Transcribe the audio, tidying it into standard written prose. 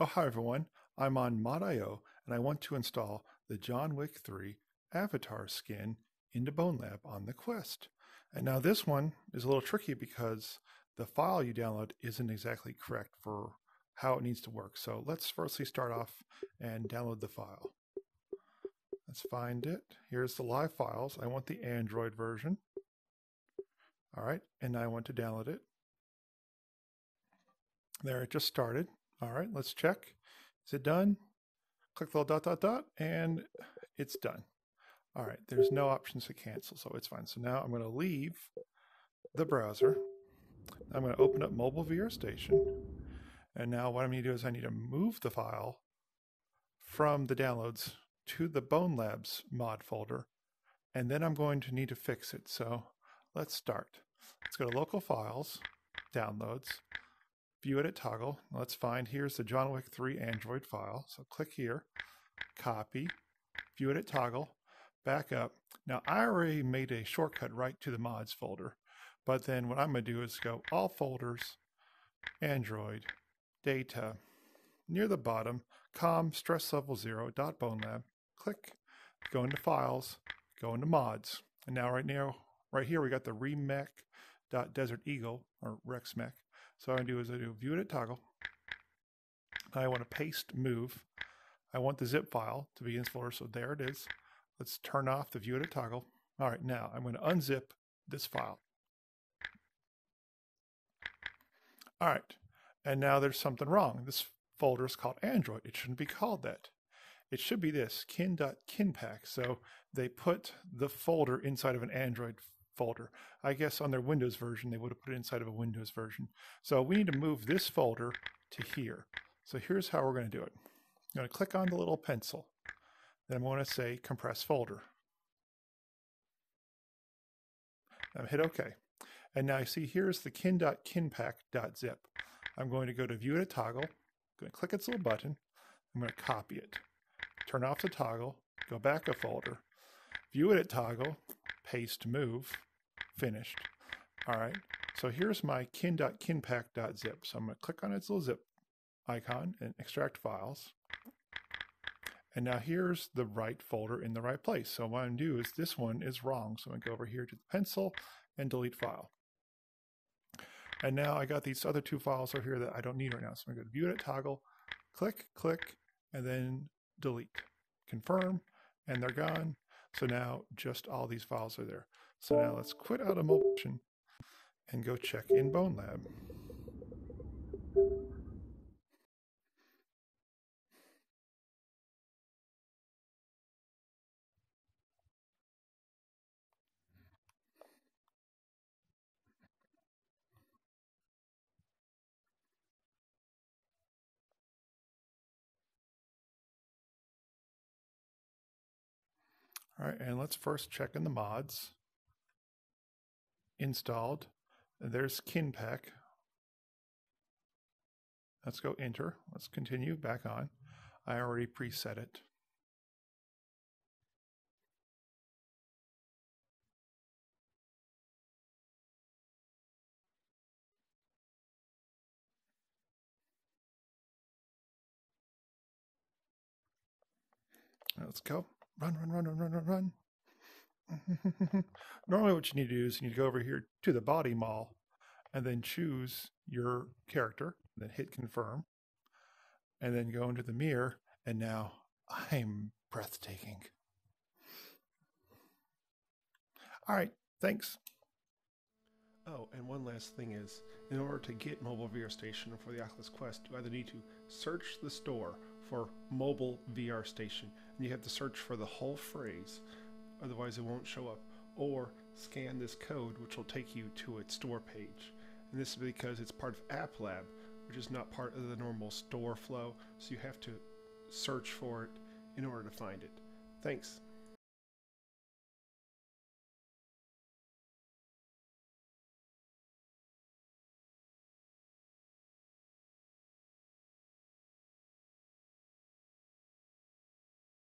Oh, hi everyone. I'm on Mod.io and I want to install the John Wick 3 avatar skin into Bonelab on the Quest. And now this one is a little tricky because the file you download isn't exactly correct for how it needs to work. So let's firstly start off and download the file. Let's find it. Here's the live files. I want the Android version. All right, and I want to download it. There, it just started. All right, let's check. Is it done? Click the little dot, and it's done. All right, there's no options to cancel, so it's fine. So now I'm going to leave the browser. I'm going to open up Mobile VR Station. And now what I'm going to do is I need to move the file from the downloads to the Bonelabs mod folder. And then I'm going to need to fix it. So let's start. Let's go to Local Files, Downloads, View Edit Toggle. Let's find, here's the John Wick 3 Android file. So click here, copy, View Edit Toggle, back up. Now I already made a shortcut right to the mods folder, but then what I'm going to do is go All Folders, Android, Data, near the bottom, COM stress level 0 .bonelab, click, go into Files, go into Mods. And now right here we got the remech.desert eagle or rexmech. So what I do is I do View Edit Toggle. I want to paste move. I want the zip file to be in this folder, so there it is. Let's turn off the View Edit Toggle. All right, now I'm going to unzip this file. All right, and now there's something wrong. This folder is called Android. It shouldn't be called that. It should be this, kin.kinpack. So they put the folder inside of an Android folder. I guess on their Windows version, they would have put it inside of a Windows version. So we need to move this folder to here. So here's how we're going to do it. I'm going to click on the little pencil. Then I'm going to say compress folder. Now hit OK. And now you see here's the kin.kinpack.zip. I'm going to go to View Edit Toggle. I'm going to click its little button. I'm going to copy it. Turn off the toggle. Go back a folder. View Edit Toggle. Paste move. Finished. All right. So here's my kin.kinpack.zip. So I'm going to click on its little zip icon and extract files. And now here's the right folder in the right place. So what I'm going to do is this one is wrong. So I'm going to go over here to the pencil and delete file. And now I got these other two files over here that I don't need right now. So I'm going to go to View Edit Toggle, click, and then delete. Confirm, and they're gone. So now just all these files are there. So now let's quit out of motion and go check in Bonelab. All right, and let's first check in the mods. Installed. There's Kinpack. Let's go enter. Let's continue back on. I already preset it. Let's go. Run. Normally what you need to do is you need to go over here to the body mall and then choose your character, then hit confirm, and then go into the mirror, and now I'm breathtaking. All right, thanks. Oh, and one last thing is, in order to get Mobile VR Station for the Oculus Quest, you either need to search the store for Mobile VR Station, and you have to search for the whole phrase, otherwise it won't show up, or scan this code, which will take you to its store page. And this is because it's part of App Lab, which is not part of the normal store flow, so you have to search for it in order to find it. Thanks.